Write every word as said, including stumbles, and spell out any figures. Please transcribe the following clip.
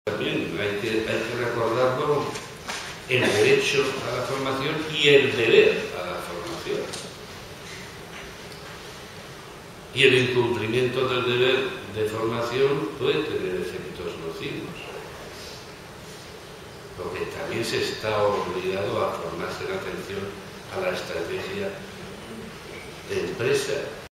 También hay que, hay que recordarlo, el derecho a la formación y el deber a la formación. Y el incumplimiento del deber de formación puede tener efectos nocivos, porque también se está obligado a formarse en atención a la estrategia de empresa.